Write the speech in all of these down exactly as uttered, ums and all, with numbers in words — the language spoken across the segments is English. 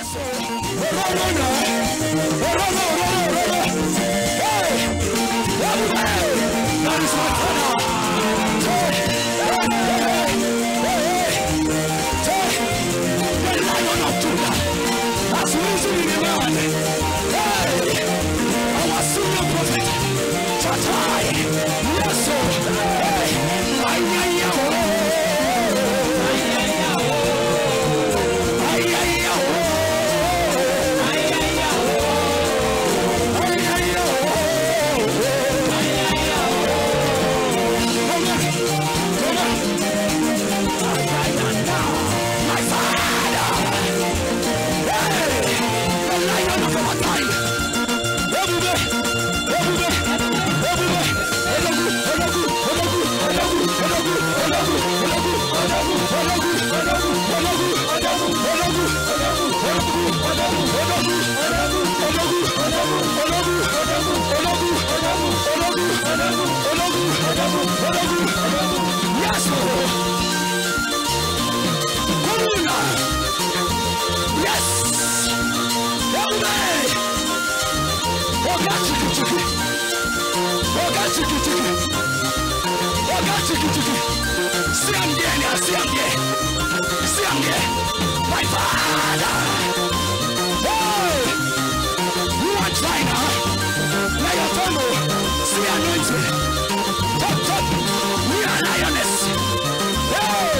My Father, hey, you are China, Lion, see anointing, top, top, we are lioness, hey,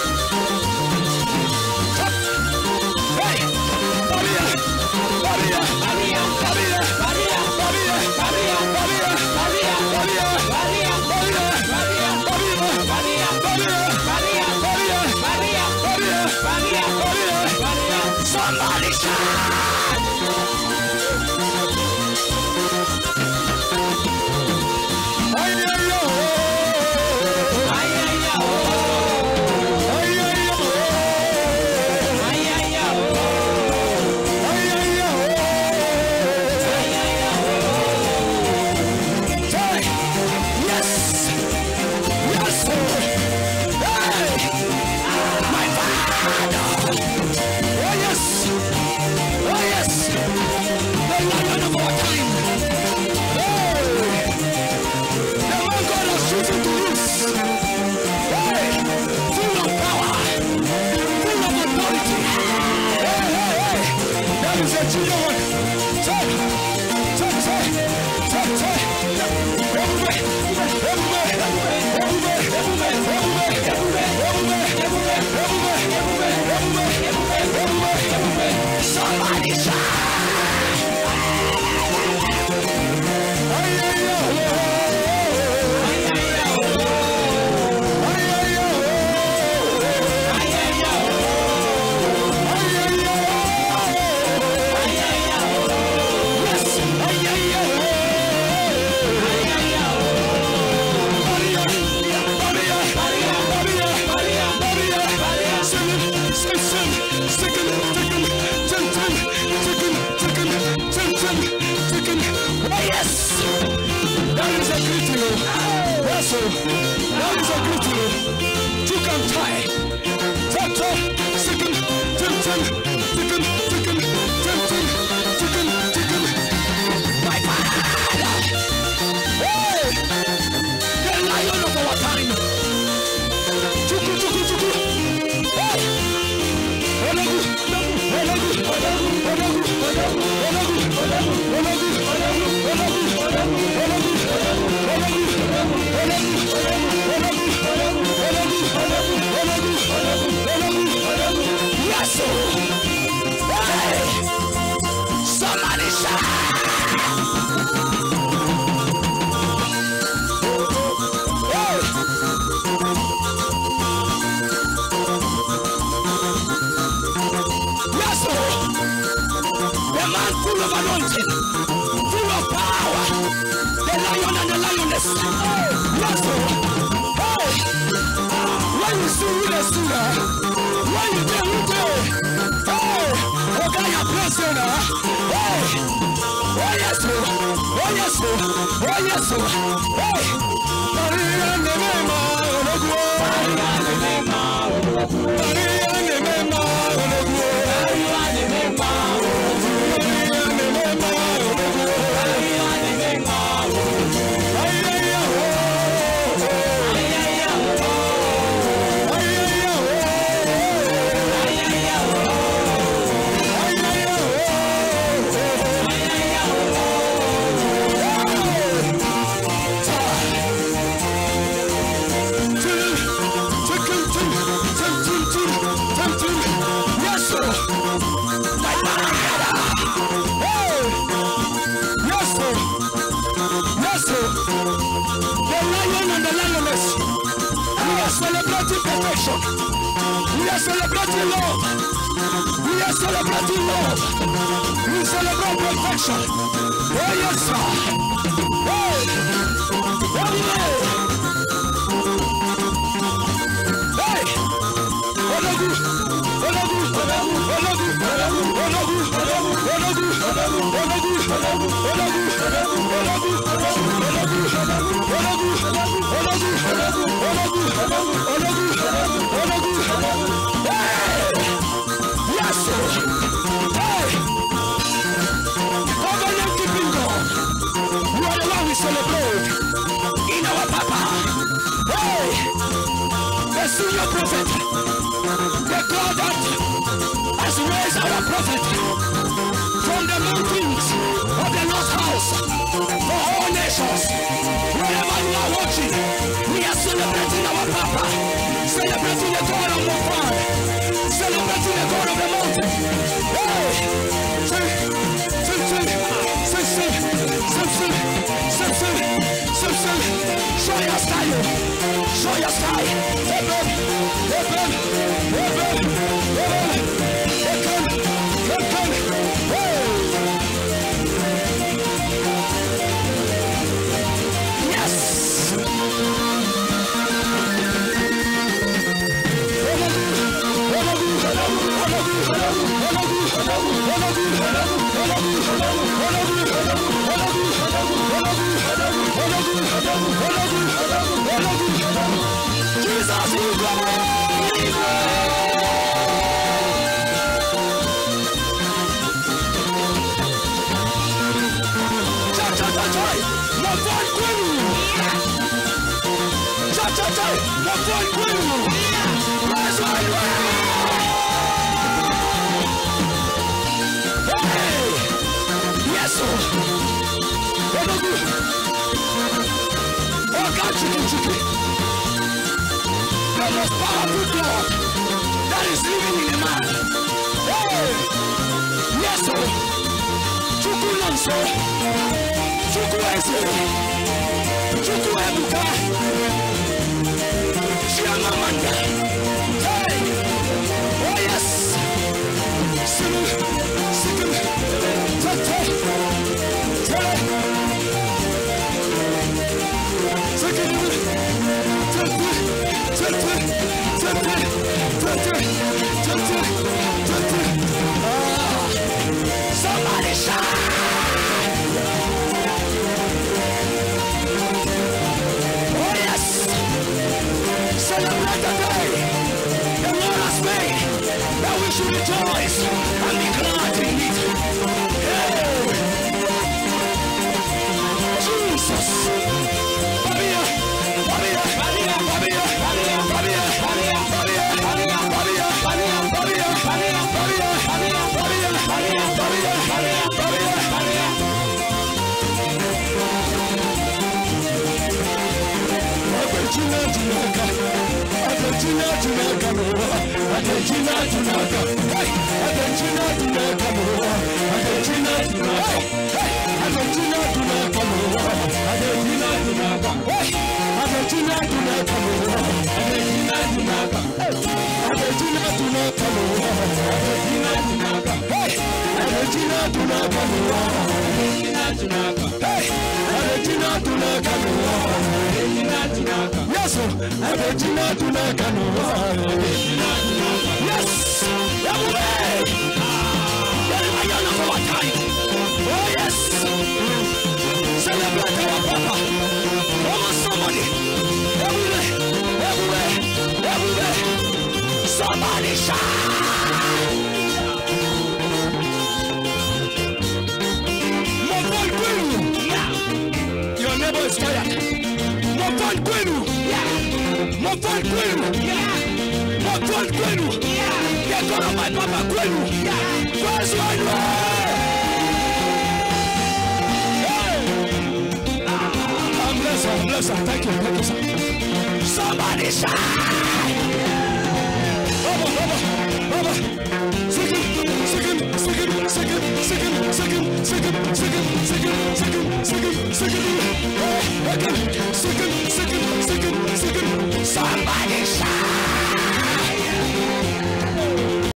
top, hey, Maria, Maria, Maria, Maria, Maria, Maria, Maria, Maria, Maria, Maria, Maria, Maria, somebody shout! Somebody shout! That is a greeting. You can tie. Top, top, second, ten, ten, second, second, ten, ten, second, second. My Father, hey, the lion of our time. Chuku, chuku, chuku. Hey, Olagu, Olagu, Olagu, Olagu, Olagu, Olagu, Olagu, Olagu, Olagu, Olagu, yes, hey, somebody shout! Hey. Yes, the man full of anointing, full of power, the lion and the lioness. Yes, hey, when you see who they see now, when you tell who they, hey, okay, you're blessing now, hey, oh yes, oh yes, oh yes, hey, Maria Nemema, Maria Nemema, Maria Nemema, Maria Nemema, are celebrating perfection. We are celebrating love. We are celebrating love. We celebrate perfection. Oh yes, sir. Hey, hey, hey. Olagu, Olagu, Olagu, Olagu, Olagu, Olagu, Olagu, Olagu, yes, sir. Hey, covenant keeping God. You are the one we celebrate in our Papa. Hey, the senior prophet, the God that has raised our prophet from the mountains of the Lord's house for all nations. Wherever you are watching, we are celebrating our Papa, celebrating the God of the Father, celebrating the God of the mountain. Hey, sing, sing, sing, sing, sing, sing, sing, sing, sing, sing, show your style, show your style. Heaven, heaven, heaven, heaven, heaven, heaven, hey. Yes. Jesus, you go. Cha cha cha cha, my boy Queen. Cha cha cha, my boy Queen. That's right. Hey, yes sir. Oh God, chicken, chicken. The most powerful God that is living in a man. Hey, yes sir. Chuku Lanso, Chuku Eze, Chuku Ebuka, Chiamamanda. Hey, oh yes. Simu, Simu, Tete, Tete, Simu, Tete, Tete, Tete, Tete, Tete, Tete. Ah, somebody shout. Oh yes. Celebrate the day the Lord has made, that we should rejoice and be glad in it. Hey, Jesus. Babia, Babia, Babia, Babia, Babia, Babia, Babia, Babia, Babia, Babia, Babia, Babia, Babia, Babia, Babia, Babia, Babia, Babia. Argentina, Jamaica, Argentina, Jamaica, Argentina, Jamaica, hey, Argentina, Jamaica, Argentina, Jamaica, hey, Argentina, Jamaica, Argentina, Jamaica, hey, Argentina, Jamaica, Argentina, Jamaica, hey, Argentina, Jamaica, Argentina, Jamaica, hey, Argentina, Jamaica, Argentina, Jamaica, hey, Argentina, Jamaica, yes, Argentina, Jamaica, yes, everywhere. Oh yes, celebrate our Papa. Come on, somebody, everywhere, everywhere, everywhere. Somebody shout. Mon bon Queen, yeah. Your neighbor is quiet. Mon bon Queen, yeah. Mon bon Queen, yeah. Mon bon Queen, yeah. Get out of my Papa Queen, yeah. First one, hey. I'm blessed, I'm blessed. Thank you, thank you, sir. Somebody shout. Baba, Baba, Baba. Second, second, second, second, second, second, second, second, second, second, second, second, second, second, second, second, second. Somebody shout.